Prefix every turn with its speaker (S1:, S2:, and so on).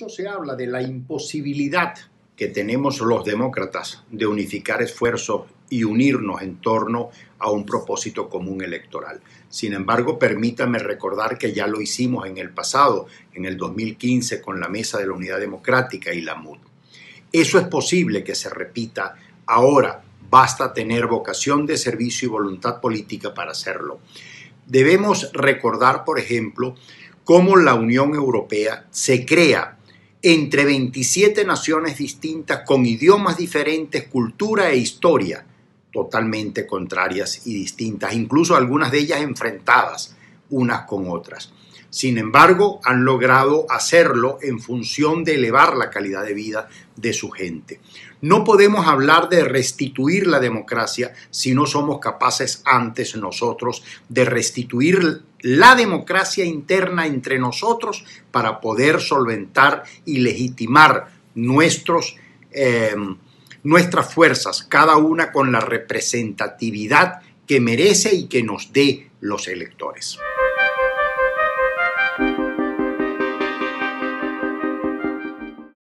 S1: mucho se habla de la imposibilidad que tenemos los demócratas de unificar esfuerzos y unirnos en torno a un propósito común electoral. Sin embargo, permítame recordar que ya lo hicimos en el pasado, en el 2015, con la Mesa de la Unidad Democrática y la MUD. Eso es posible que se repita ahora. Basta tener vocación de servicio y voluntad política para hacerlo. Debemos recordar, por ejemplo, cómo la Unión Europea se crea entre 27 naciones distintas con idiomas diferentes, cultura e historia totalmente contrarias y distintas, incluso algunas de ellas enfrentadas unas con otras. Sin embargo, han logrado hacerlo en función de elevar la calidad de vida de su gente. No podemos hablar de restituir la democracia si no somos capaces antes nosotros de restituir la democracia interna entre nosotros para poder solventar y legitimar nuestras fuerzas, cada una con la representatividad que merece y que nos dé los electores.